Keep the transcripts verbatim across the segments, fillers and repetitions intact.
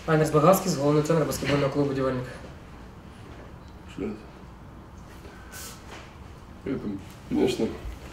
Айнерс Багавський, головний тренер баскетбольного клубу «Будівельник». Это, конечно,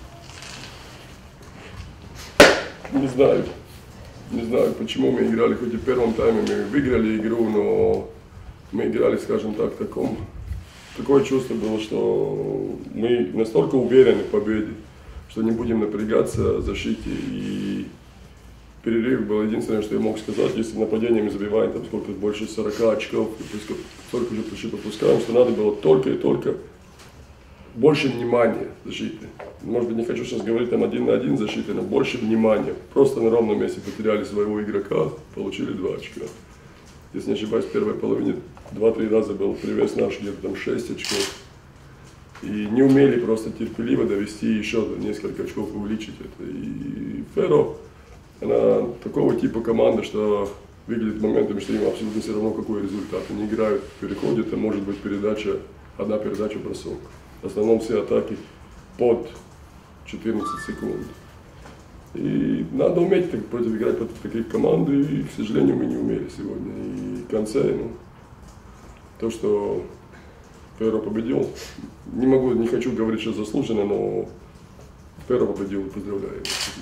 не знаю, не знаю, почему мы играли, хоть и в первом тайме мы выиграли игру, но мы играли, скажем так, в таком, такое чувство было, что мы настолько уверены в победе, что не будем напрягаться в защите, и перерыв был единственное, что я мог сказать, если нападением забиваем там сколько больше сорока очков, и столько же почти пропускаем, что надо было только и только больше внимания защиты. Может быть, не хочу сейчас говорить там один на один защиты, но больше внимания. Просто на ровном месте потеряли своего игрока, получили два очка. Если не ошибаюсь, в первой половине два-три раза был привес наш, где-то там шесть очков. И не умели просто терпеливо довести еще несколько очков, увеличить это. И Ферро, она такого типа команда, что выглядит моментами, что им абсолютно все равно какой результат. Они играют в переходе, это может быть передача, одна передача, бросок. В основном все атаки под четырнадцать секунд. И надо уметь так, против, играть против таких команд, и, к сожалению, мы не умели сегодня. И в конце, ну, то, что Ферро победил, не могу, не хочу говорить, что заслуженно, но Ферро победил, поздравляю.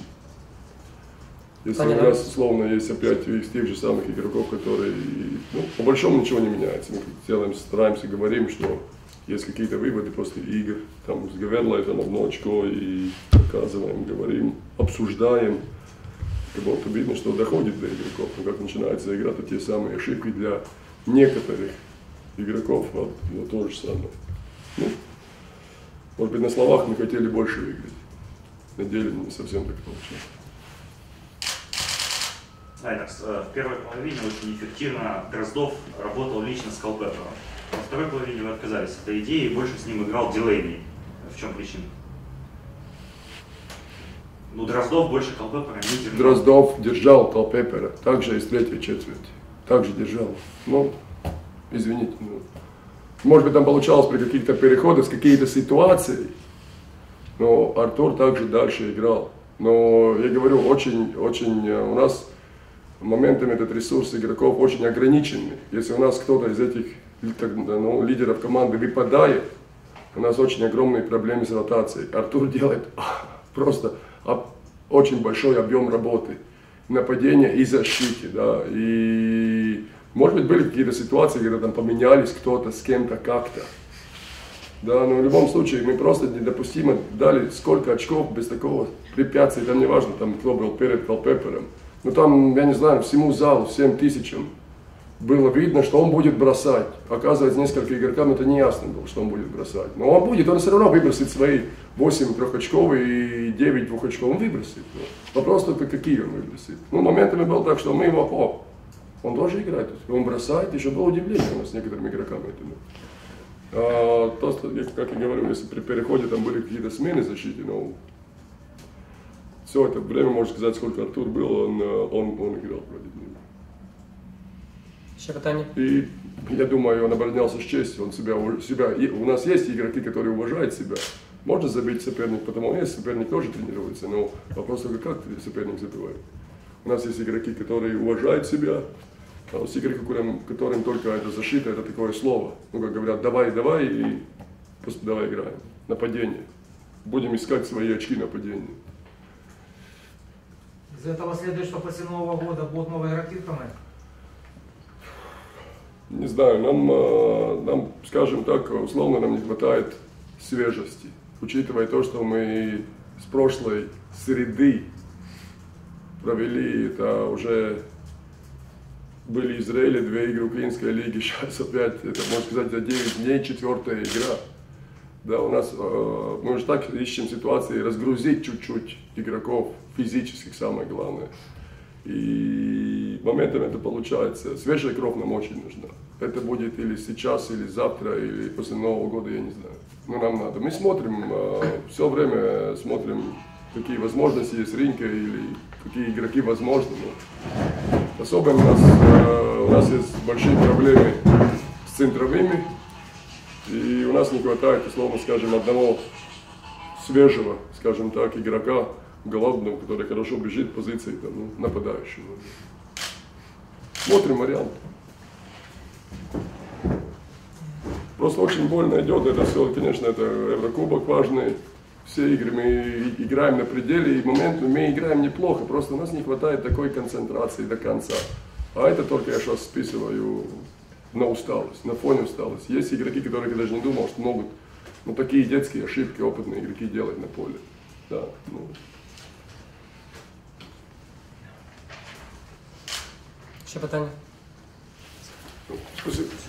Если Понятно. У нас, условно, есть опять из тех же самых игроков, которые, ну, по большому ничего не меняется. Мы делаем, стараемся, говорим, что есть какие-то выводы после игр, там с Гаверлой там одно очко, и показываем, говорим, обсуждаем. Как будто видно, что доходит до игроков, но как начинается игра, то те самые ошибки для некоторых игроков, вот, вот то же самое. Ну, может быть, на словах мы хотели больше выиграть, на деле не совсем так получилось. Айнерс, в первой половине очень эффективно Дроздов работал лично с Калпепером. Во второй половине вы отказались от этой идеи и больше с ним играл Дилейни. В чем причина? Ну, Дроздов больше Калпепера не держал. Дроздов держал Калпепера, также и с третьей четверти. Также держал. Ну, извините. Ну, может быть, там получалось при каких-то переходах, с какие-то ситуации, но Артур также дальше играл. Но я говорю, очень, очень у нас моментами этот ресурс игроков очень ограниченный. Если у нас кто-то из этих ну, лидеров команды выпадает, у нас очень огромные проблемы с ротацией. Артур делает просто очень большой объем работы, нападения и защиты. Да. И, может быть, были какие-то ситуации, когда там поменялись кто-то с кем-то как-то. Да, но в любом случае мы просто недопустимо дали сколько очков без такого препятствия, там не важно, там, кто был перед Калпепером. Но там, я не знаю, всему залу, всем тысячам было видно, что он будет бросать. Оказывается, несколько игрокам это не ясно было, что он будет бросать. Но он будет, он все равно выбросит свои восемь трехочковых и девять двухочковых. Он выбросит. Вопрос только, какие он выбросит. Ну, моментами было так, что мы его, о, он тоже играет. Он бросает, еще было удивление у нас с некоторыми игроками этому. А, то, как я говорю, если при переходе там были какие-то смены в защите, но все это время, можно сказать, сколько Артур был, он, он, он играл против него. Еще питание. И я думаю, он оборонялся с честью, он себя, себя, и у нас есть игроки, которые уважают себя. Можно забить соперник, потому что соперник тоже тренируется, но вопрос только, как соперник забивает. У нас есть игроки, которые уважают себя, а у нас игроки, которым, которым только эта защита, это такое слово. Ну, как говорят, давай, давай, и просто давай играем. Нападение. Будем искать свои очки нападения. Из этого следует, что после Нового года будут новые игроки в команде? Не знаю, нам, нам, скажем так, условно нам не хватает свежести. Учитывая то, что мы с прошлой среды провели, это уже были Израиле две игры украинской лиги, сейчас опять, это можно сказать, за девять дней четвертая игра. Да, у нас, мы уже так ищем ситуации разгрузить чуть-чуть игроков, физических самое главное. И моментами это получается. Свежая кровь нам очень нужна. Это будет или сейчас, или завтра, или после Нового года, я не знаю. Но нам надо. Мы смотрим, все время смотрим, какие возможности есть рынка, или какие игроки возможны. Но особенно у нас, у нас есть большие проблемы с центровыми. И у нас не хватает, условно скажем, одного свежего, скажем так, игрока, голодного, который хорошо бежит в позиции там, ну, нападающего. Смотрим вариант. Просто очень больно идет. Это все, конечно, это Еврокубок важный. Все игры мы играем на пределе, и моментами мы играем неплохо. Просто у нас не хватает такой концентрации до конца. А это только я сейчас списываю на усталость, на фоне усталости. Есть игроки, которые я даже не думал, что могут ну, такие детские ошибки опытные игроки делать на поле. Да, ну. Ще питання? Спасибо.